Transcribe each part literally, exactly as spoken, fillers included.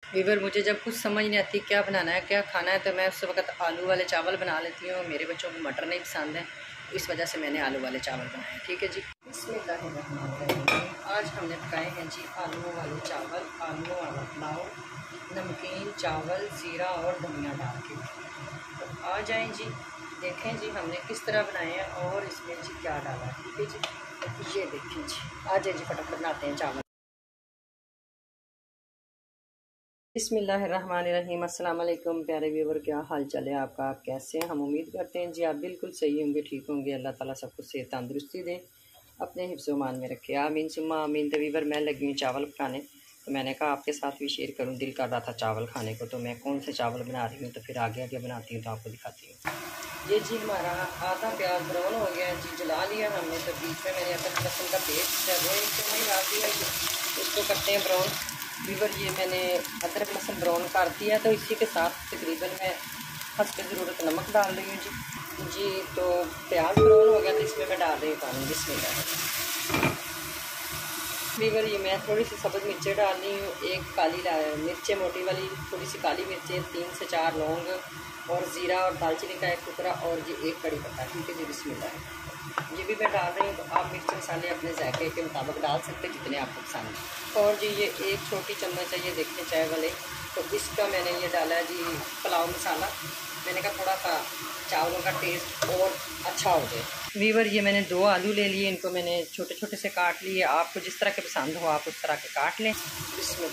Weaver मुझे जब कुछ समझ नहीं आती क्या बनाना है क्या खाना है तो मैं उस वक्त आलू वाले चावल बना लेती हूँ। मेरे बच्चों को मटर नहीं पसंद है, इस वजह से मैंने आलू वाले चावल बनाए। ठीक है जी, बिस्मिल्लाहिर्रहमानिर्रहीम। आज हमने पकाए हैं जी आलू वाले चावल, आलू वाला पुलाव, नमकीन चावल, ज़ीरा और धनिया डाल के। तो आ जाएँ जी, देखें जी हमने किस तरह बनाए हैं और इसमें जी क्या डाला है। ठीक है जी, ये देखें जी, आ जाए जी फटाफट बनाते हैं चावल। बिस्मिल्लाहिर्रहमानिर्रहीम। अस्सलाम वालेकुम प्यारे व्यूवर, क्या हाल चाल है आपका, आप कैसे हैं? हम उम्मीद करते हैं जी आप बिल्कुल सही होंगे, ठीक होंगे। अल्लाह ताला सबको सेहत तंदुरुस्ती दे, अपने हिफ्ज़ मान में रखे, आमीन सुम्मा आमीन। तो व्यूवर मैं लगी हूँ चावल पकाने, तो मैंने कहा आपके साथ भी शेयर करूँ, दिल कर रहा था चावल खाने को। तो मैं कौन से चावल बना रही हूँ तो फिर आगे आगे बनाती हूँ तो आपको दिखाती हूँ। ये जी हमारा आधा प्याज ब्राउन हो गया है जी, जला लिया हमने। तो बीच में मैंने अदरक लहसुन का पेस्ट है वो एक चम्मच डाल दिया, इसको करते हैं ब्राउन। व्यूवर ये मैंने अदरक लहसुन ब्राउन कर दिया, तो इसी के साथ तकरीबन मैं हंसके ज़रूरत नमक डाल रही हूँ जी जी तो प्याज ब्राउन हो गया तो इसमें मैं डाल रही हूँ पानी। बिस्मिल्लाह। व्यूवर ये मैं थोड़ी सी सब्ज़ मिर्चें डाल रही हूँ, एक काली मिर्चें मोटी वाली, थोड़ी सी काली मिर्चें, तीन से चार लौंग और ज़ीरा और दालचीनी का एक टुकड़ा और ये एक कड़ी पत्ता। ठीक है जी, बिस्मिल्लाह। ये भी मैं डाल रही हूँ, तो आप मिर्च मसाले अपने जायके के मुताबिक डाल सकते हैं जितने आपको पसंद है। और जी ये एक छोटी चम्मच है, ये देखिए चाय वाले, तो इसका मैंने ये डाला है जी पुलाव मसाला। मैंने कहा थोड़ा सा चावलों का टेस्ट और अच्छा हो जाए। व्यूवर ये मैंने दो आलू ले लिए, इनको मैंने छोटे छोटे से काट लिए, आपको जिस तरह के पसंद हो आप उस तरह के काट लें। इसमें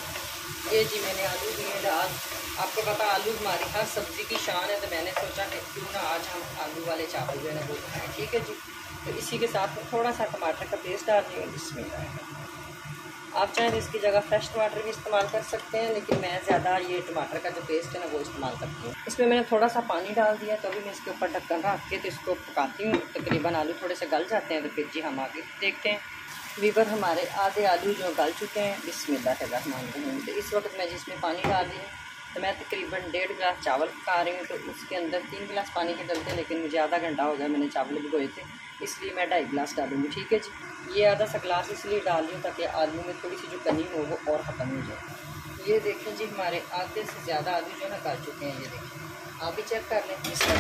ये जी मैंने आलू दिए डाल। आपको पता आलू हमारी हर सब्ज़ी की शान है, तो मैंने सोचा कि क्यों ना आज हम आलू वाले चावल जो है ना वो खाएँ। ठीक है जी, तो इसी के साथ थोड़ा सा टमाटर का पेस्ट डाल दिए। इसमें आप चाहें तो इसकी जगह फ्रेश टमाटर भी इस्तेमाल कर सकते हैं, लेकिन मैं ज़्यादा ये टमाटर का जो पेस्ट है ना वो इस्तेमाल करती हूँ। इसमें मैंने थोड़ा सा पानी डाल दिया, तो अभी मैं इसके ऊपर ढक्कन रख के तो इसको पकाती हूँ। तकरीबन आलू थोड़े से गल जाते हैं तो फिर जी हम आगे देखते हैं। व्यूवर हमारे आधे आलू जो गल चुके हैं, बिस्मिल्लाहिर्रहमानिर्रहीम। तो इस वक्त मैं जिसमें पानी डाल रही हूँ, तो मैं तकरीबन डेढ़ गिलास चावल पका रही हूँ, तो उसके अंदर तीन गिलास पानी के डलते हैं, लेकिन मुझे आधा घंटा हो गया मैंने चावल भिगोए थे, इसलिए मैं ढाई गिलास डालूँगी। ठीक है जी, ये आधा सा गिलास इसलिए डाल रही हूँ ताकि आलू में थोड़ी सी जो कमी हो वो और ख़त्म हो जाए। ये देखें जी हमारे आधे से ज़्यादा आलू जो है ना गल चुके हैं, ये देखें, आप भी चेक कर लें। इस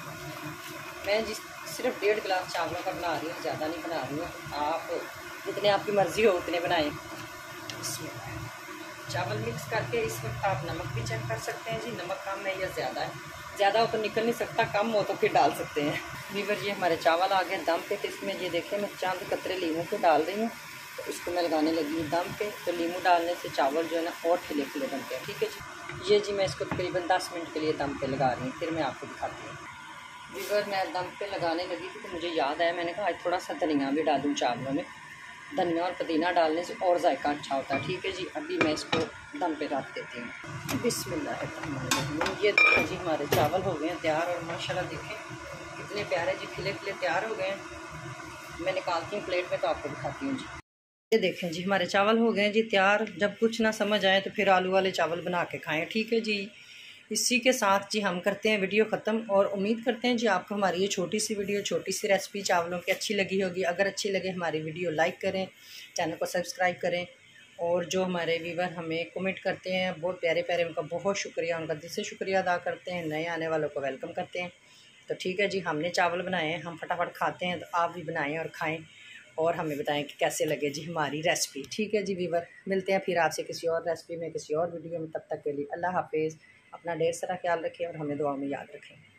मैं जिस सिर्फ डेढ़ गिलास चावलों का बना रही हूँ, ज़्यादा नहीं बना रही हूँ। आप जितने आपकी मर्ज़ी हो उतने बनाएं। इसमें चावल मिक्स करके इस वक्त आप नमक भी चेक कर सकते हैं जी, नमक कम है या ज़्यादा है। ज़्यादा हो तो निकल नहीं सकता, कम हो तो फिर डाल सकते हैं। व्यूवर ये हमारे चावल आ गए दम पे, तो इसमें ये देखें मैं चंद कतरे लीमू के डाल रही हूँ, तो इसको मैं लगाने लगी हूँ दम पे। तो लीमू डालने से चावल जो है ना और खिले खिले बनते हैं। ठीक है जी, ये जी मैं इसको तकरीबन दस मिनट के लिए दम पे लगा रही हूँ, फिर मैं आपको दिखाती हूँ। व्यूवर मैं दम पे लगाने लगी थी तो मुझे याद आया, मैंने कहा आज थोड़ा सा धनिया भी डालूँ चावलों में। धनिया और पुदीना डालने से और जायका अच्छा होता है। ठीक है जी, अभी मैं इसको दम पे रख देती हूँ। बिस्मिल्लाह। ये देखो जी हमारे चावल हो गए हैं तैयार, और माशाल्लाह देखें कितने प्यारे जी खिले खिले तैयार हो गए हैं। मैं निकालती हूँ प्लेट में तो आपको दिखाती हूँ जी। ये देखें जी हमारे चावल हो गए हैं जी तैयार। जब कुछ ना समझ आए तो फिर आलू वाले चावल बना के खाएँ। ठीक है जी, इसी के साथ जी हम करते हैं वीडियो ख़त्म, और उम्मीद करते हैं जी आपको हमारी ये छोटी सी वीडियो, छोटी सी रेसिपी चावलों की अच्छी लगी होगी। अगर अच्छी लगे हमारी वीडियो लाइक करें, चैनल को सब्सक्राइब करें, और जो हमारे व्यूवर हमें कमेंट करते हैं बहुत प्यारे प्यारे, उनका बहुत शुक्रिया, उनका दिल से शुक्रिया अदा करते हैं। नए आने वालों को वेलकम करते हैं। तो ठीक है जी, हमने चावल बनाए हैं, हम फटाफट खाते हैं, तो आप भी बनाएँ और खाएँ और हमें बताएं कि कैसे लगे जी हमारी रेसिपी। ठीक है जी व्यूवर, मिलते हैं फिर आपसे किसी और रेसिपी में, किसी और वीडियो में। तब तक के लिए अल्लाह हाफिज़। अपना ढेर सारा ख्याल रखें और हमें दुआ में याद रखें।